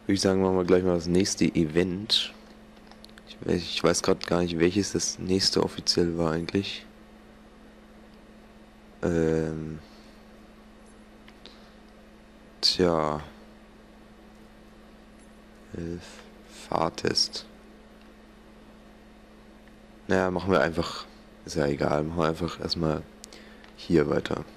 Würde ich sagen, machen wir gleich mal das nächste Event. Ich weiß gerade gar nicht, welches das nächste offiziell war eigentlich. Ähm, tja, Fahrtest. Naja, machen wir einfach, ist ja egal, machen wir einfach erstmal hier weiter.